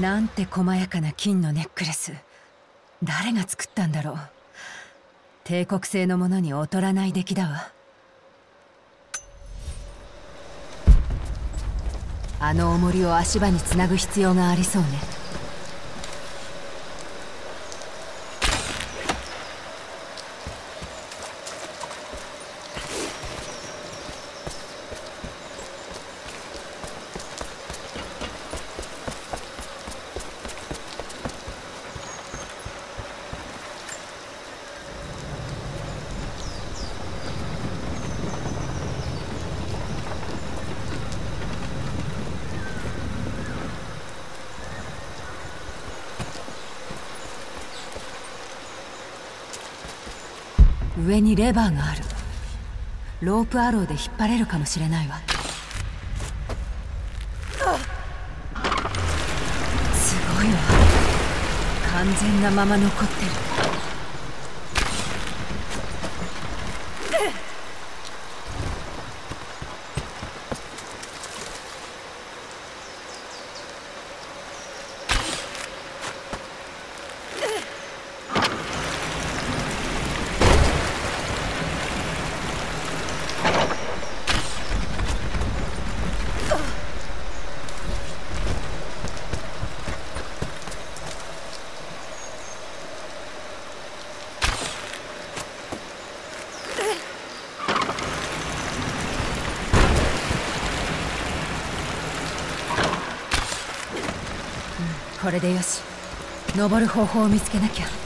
なんて細やかな金のネックレス。誰が作ったんだろう。帝国製のものに劣らない出来だわ。あの重りを足場につなぐ必要がありそうね。上にレバーがある。ロープアローで引っ張れるかもしれないわ。すごいわ。完全なまま残ってる。これでよし。登る方法を見つけなきゃ。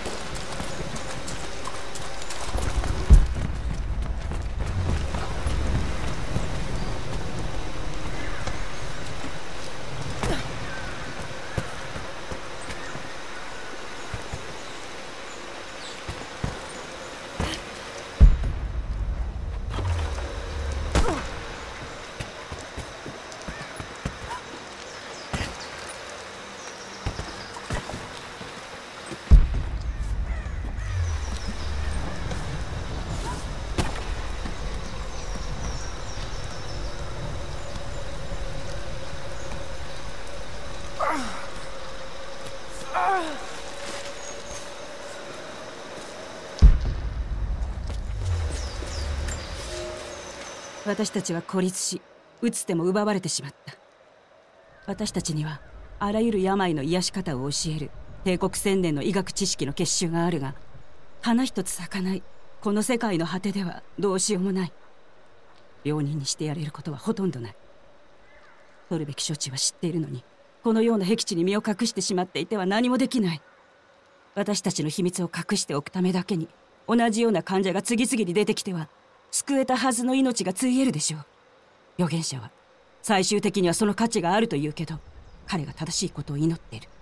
私たちは孤立し、打つ手も奪われてしまった。私たちにはあらゆる病の癒し方を教える帝国1000年の医学知識の結集があるが、花一つ咲かないこの世界の果てではどうしようもない。病人にしてやれることはほとんどない。取るべき処置は知っているのに、このような僻地に身を隠してしまっていては何もできない。私たちの秘密を隠しておくためだけに、同じような患者が次々に出てきては救えたはずの命がついえるでしょう。預言者は最終的にはその価値があると言うけど、彼が正しいことを祈っている。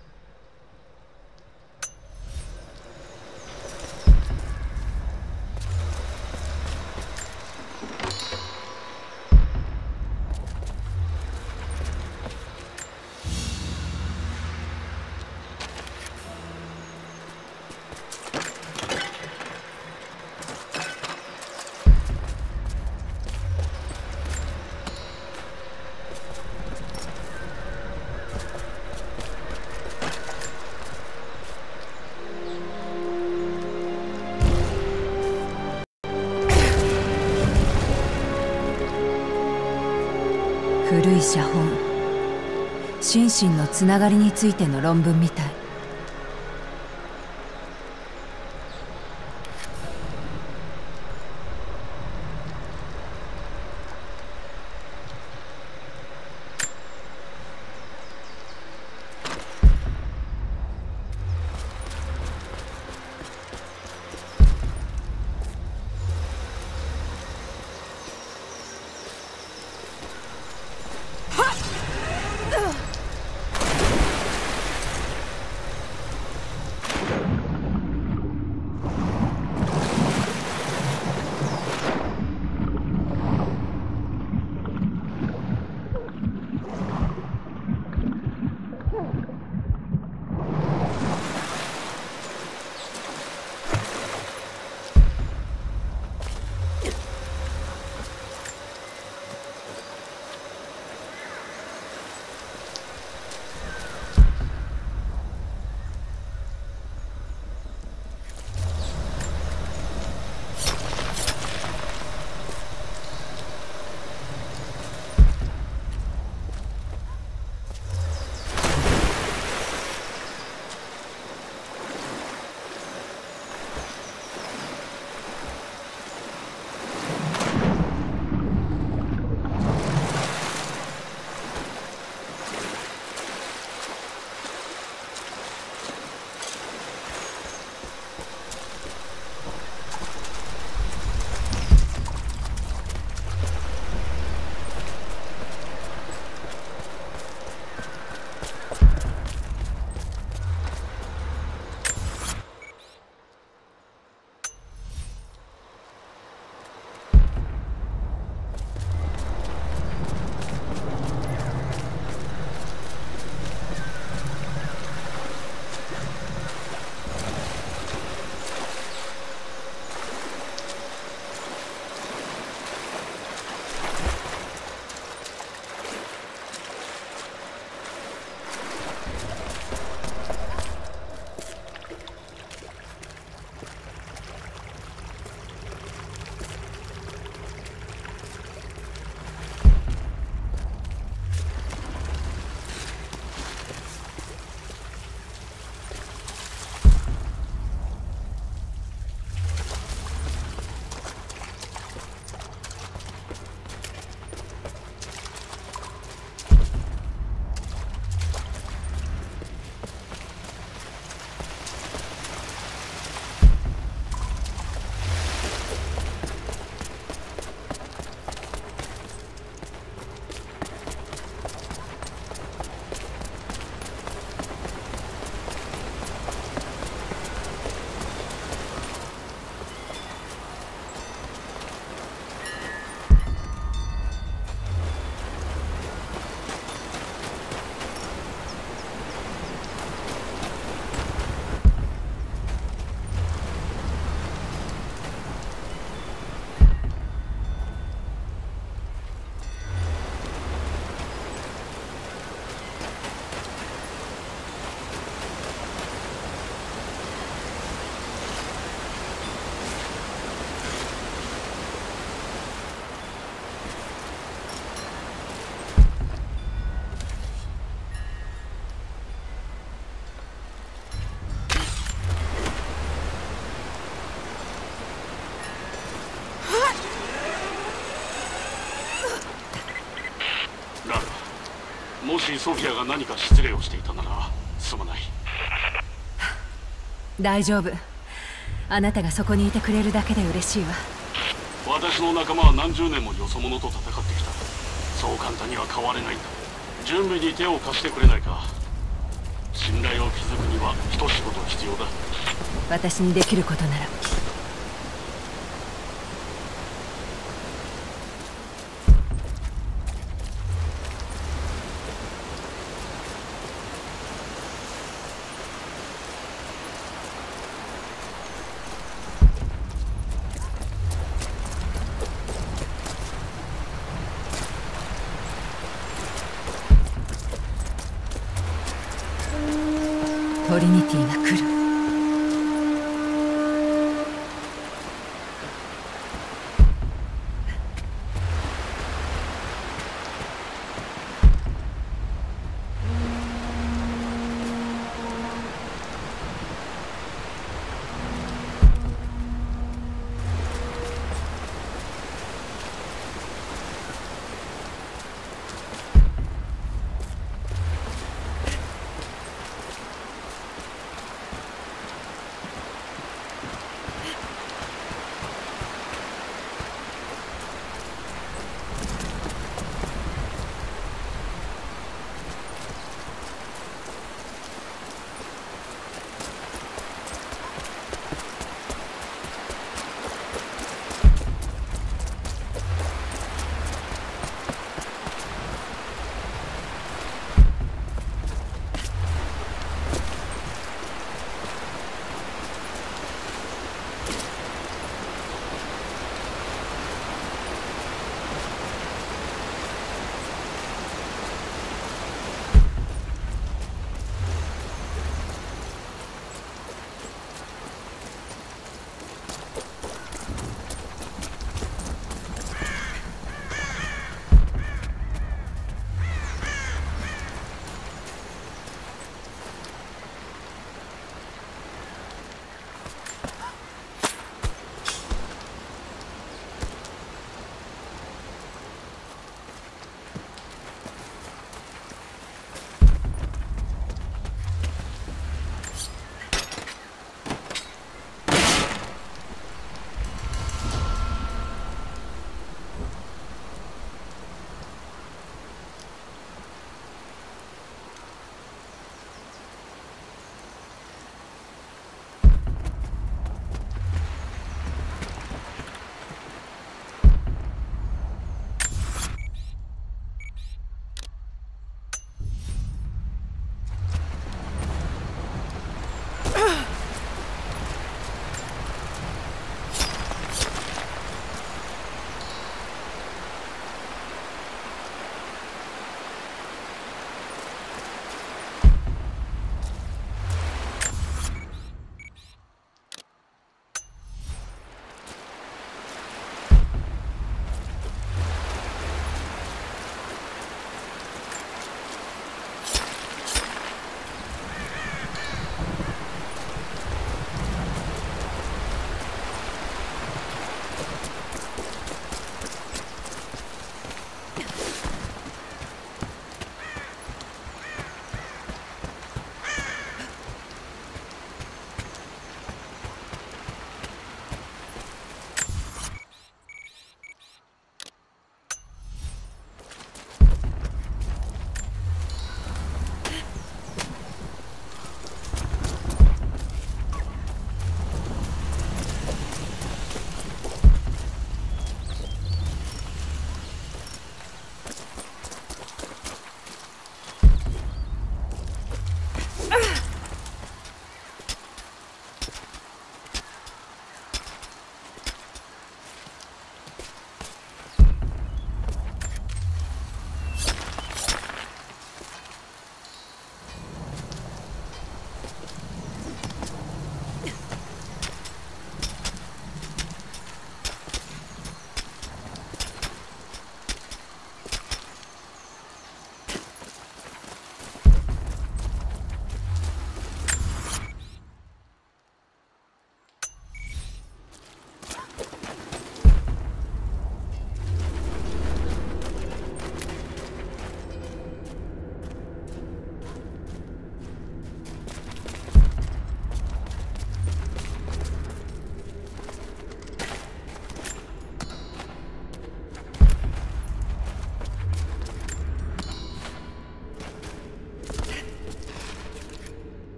古い写本、心身のつながりについての論文みたい。 しソフィアが何か失礼をしていたならすまない。 大丈夫。あなたがそこにいてくれるだけで嬉しいわ。 私の仲間は何十年もよそ者と戦ってきた。そう簡単には変われないんだ。準備に手を貸してくれないか。信頼を築くには一仕事必要だ。 私にできることなら。トリニティが来る。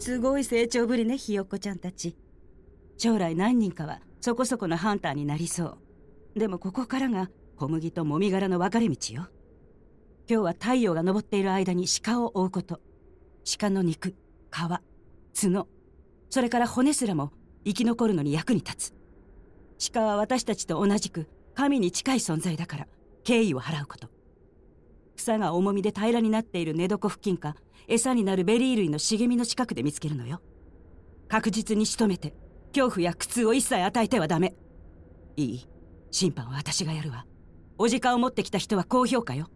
すごい成長ぶりね、ひよっこちゃんたち。将来何人かはそこそこのハンターになりそう。でもここからが小麦ともみ殻の分かれ道よ。今日は太陽が昇っている間に鹿を追うこと。鹿の肉、皮、角、それから骨すらも生き残るのに役に立つ。鹿は私たちと同じく神に近い存在だから敬意を払うこと。草が重みで平らになっている寝床付近か餌になるベリー類の茂みの近くで見つけるのよ。確実に仕留めて恐怖や苦痛を一切与えてはダメ。いい？審判は私がやるわ。お時間を持ってきた人は高評価よ。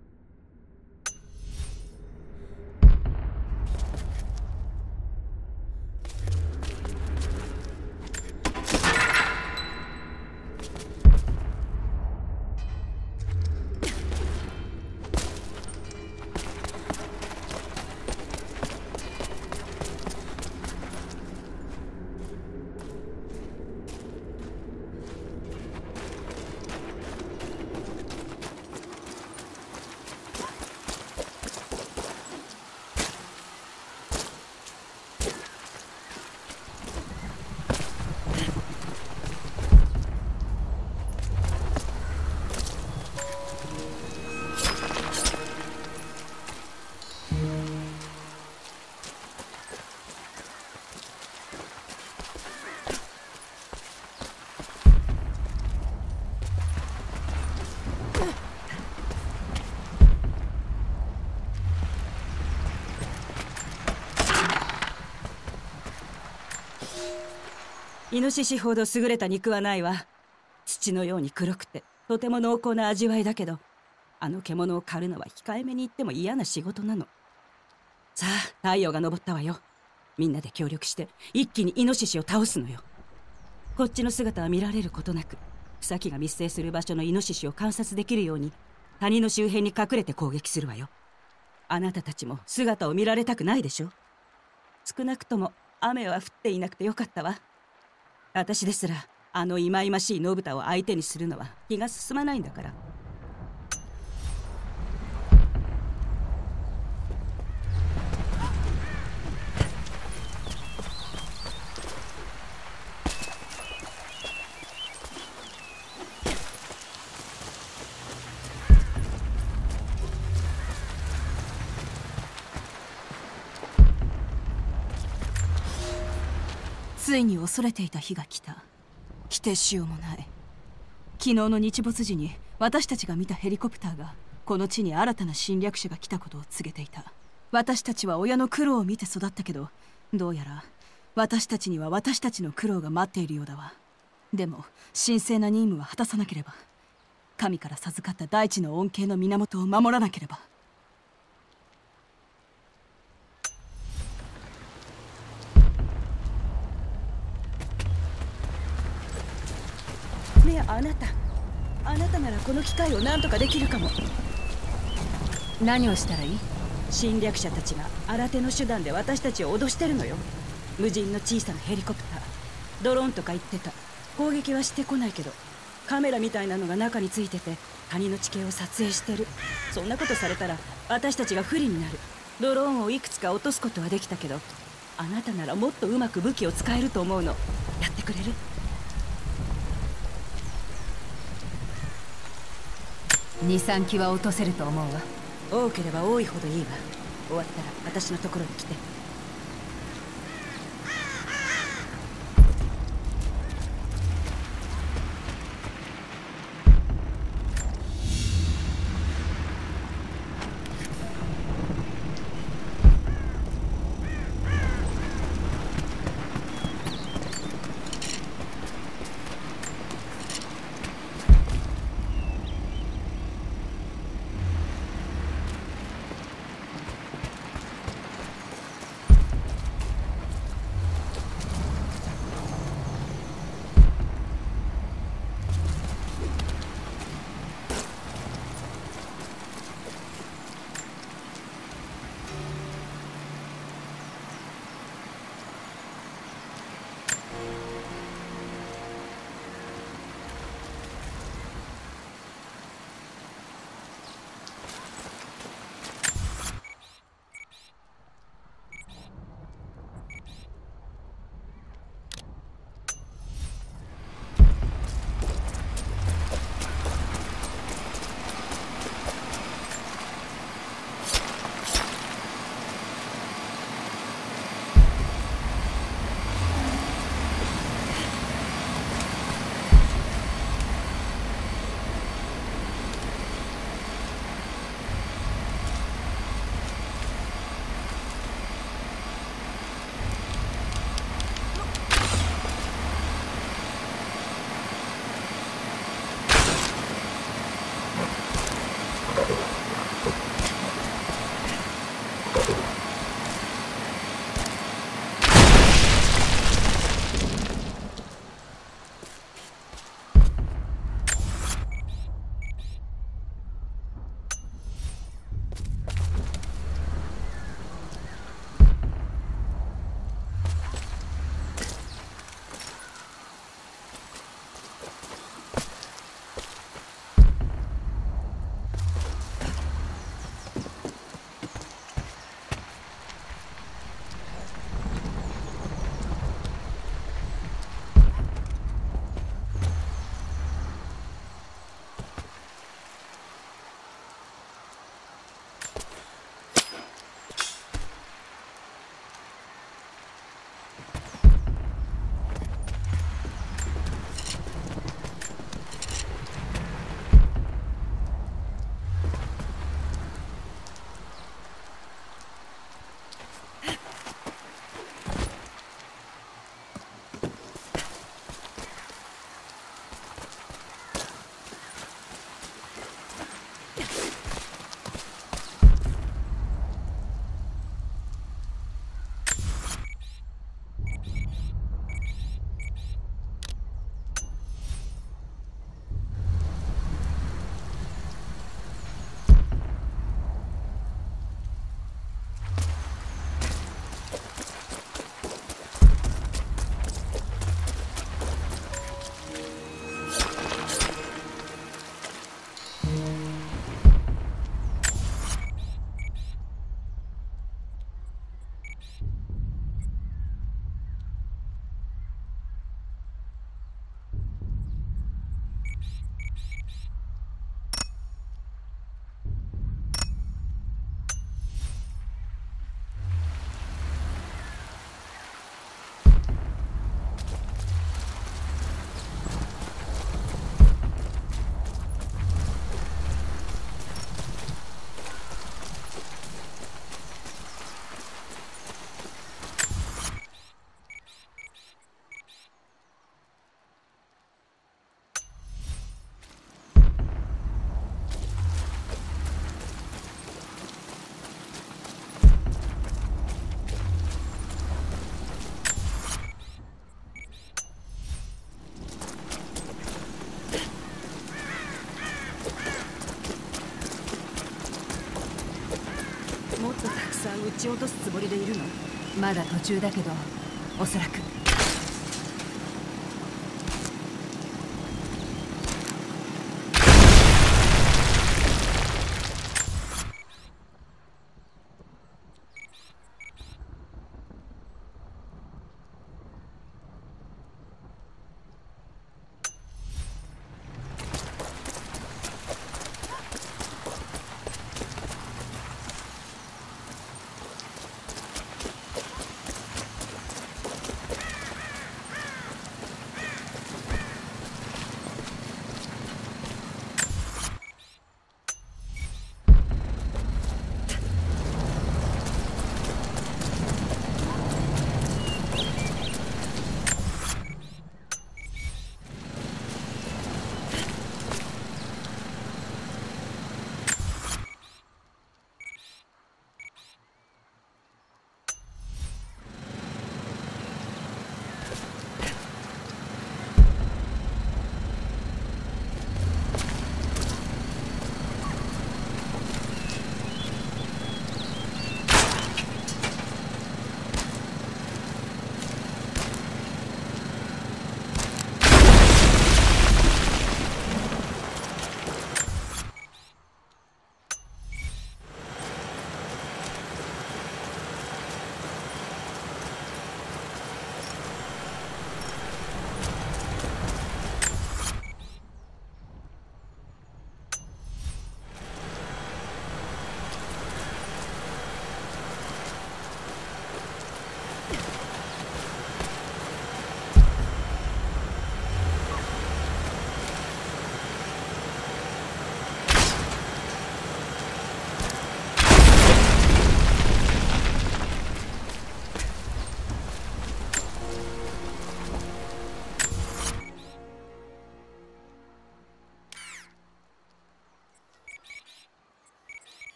イノシシほど優れた肉はないわ。土のように黒くてとても濃厚な味わいだけど、あの獣を狩るのは控えめに言っても嫌な仕事なの。さあ、太陽が昇ったわよ。みんなで協力して一気にイノシシを倒すのよ。こっちの姿は見られることなく、草木が密生する場所のイノシシを観察できるように谷の周辺に隠れて攻撃するわよ。あなたたちも姿を見られたくないでしょ。少なくとも雨は降っていなくてよかったわ。私ですらあの忌々しい野豚を相手にするのは気が進まないんだから。 ついに恐れていた日が来た。否定しようもない。昨日の日没時に私たちが見たヘリコプターがこの地に新たな侵略者が来たことを告げていた。私たちは親の苦労を見て育ったけど、どうやら私たちには私たちの苦労が待っているようだわ。でも神聖な任務は果たさなければ。神から授かった大地の恩恵の源を守らなければ。 ねえ、あなたならこの機械を何とかできるかも。 何をしたらいい？ 侵略者たちが新手の手段で私たちを脅してるのよ。無人の小さなヘリコプター、ドローンとか言ってた。攻撃はしてこないけどカメラみたいなのが中についてて谷の地形を撮影してる。そんなことされたら私たちが不利になる。ドローンをいくつか落とすことはできたけど、あなたならもっとうまく武器を使えると思うの。やってくれる ？2、3機は落とせると思うわ。 多ければ多いほどいいわ。終わったら私のところに来て。 もっとたくさん撃ち落とすつもりでいるの？ まだ途中だけど、おそらく。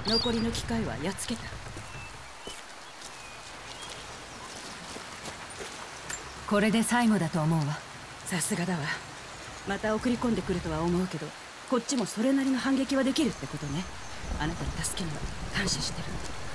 残りの機械はやっつけた。 これで最後だと思うわ。 さすがだわ。また送り込んでくるとは思うけど、こっちもそれなりの反撃はできるってことね。あなたの助けには感謝してる。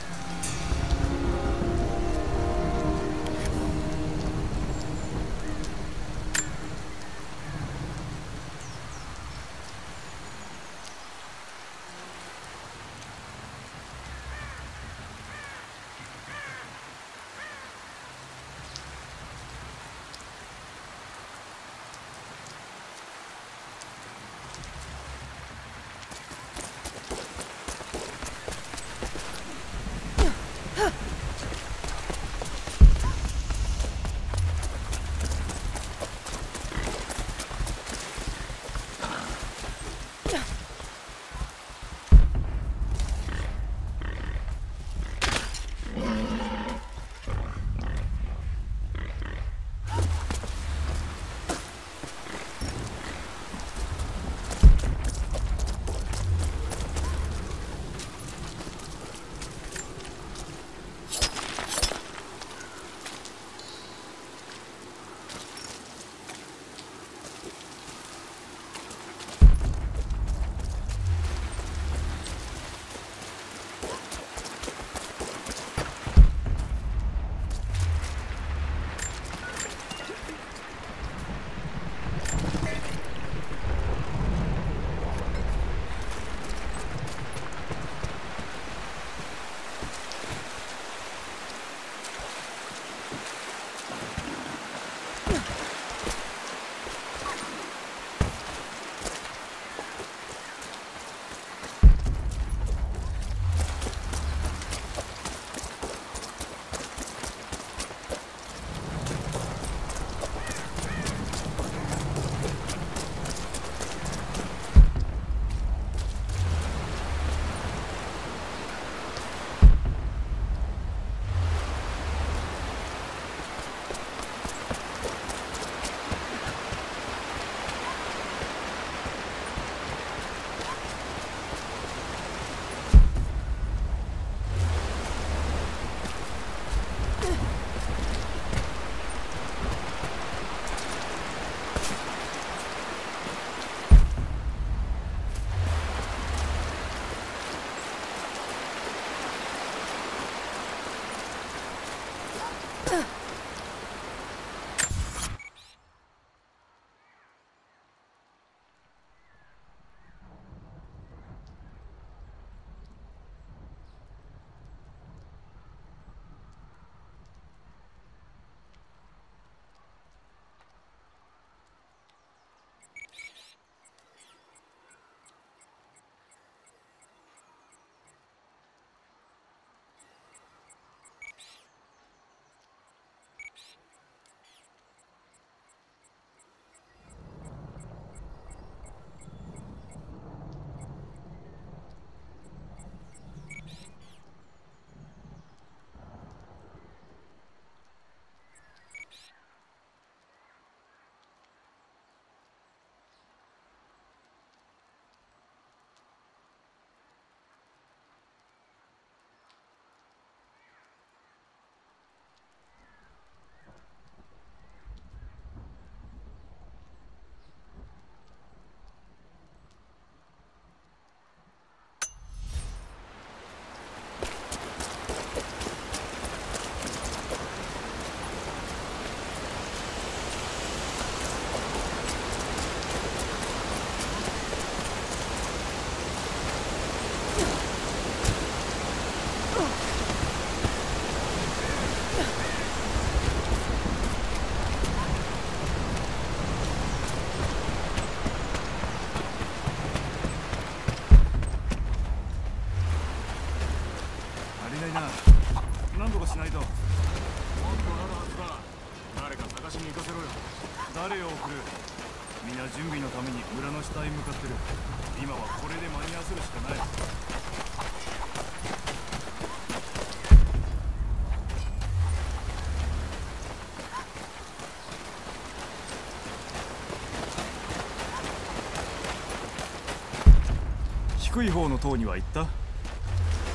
何とかしないと。 もっとあるはずだ。誰か探しに行かせろよ。 誰を送る？みんな準備のために村の下へ向かってる。今はこれで間に合わせるしかない。低い方の塔には行った？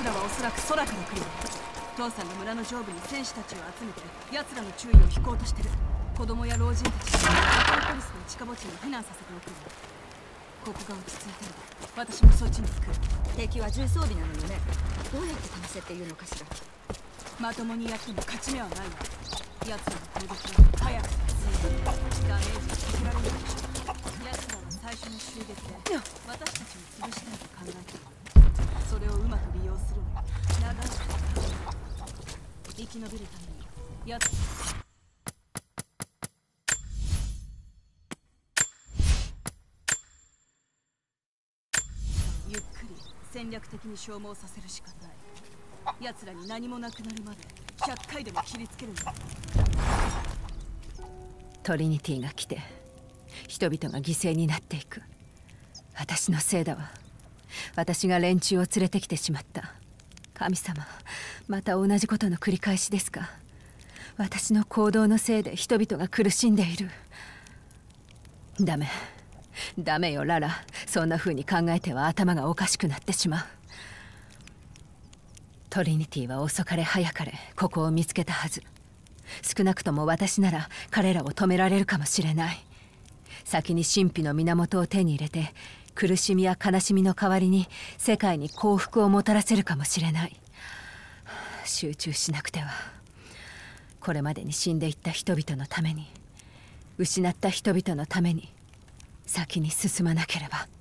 奴らはおそらく空から来る。父さんが村の上部に戦士たちを集めて奴らの注意を引こうとしてる。子供や老人たちをアクロポリスの地下墓地に避難させておくんだ。ここが落ち着いたら私もそっちに行く。 敵は重装備なのよね。どうやって倒せっていうのかしら。 まともにやっても勝ち目はないわ。奴らの攻撃は早くて強い。ダメージを避けられないでしょ。奴らは最初の襲撃で私たちを潰したいと考えている。それをうまく利用するのよ。長い時間生き延びるために奴ゆっくり戦略的に消耗させるしかない。奴らに何もなくなるまで100回でも切りつけるの。 トリニティが来て人々が犠牲になっていく。私のせいだわ。私が連中を連れてきてしまった。神様、また同じことの繰り返しですか。私の行動のせいで人々が苦しんでいる。ダメダメよララ。そんな風に考えては頭がおかしくなってしまう。トリニティは遅かれ早かれここを見つけたはず。少なくとも私なら彼らを止められるかもしれない。先に神秘の源を手に入れて苦しみや悲しみの代わりに世界に幸福をもたらせるかもしれない。集中しなくては。これまでに死んでいった人々のために、失った人々のために先に進まなければ。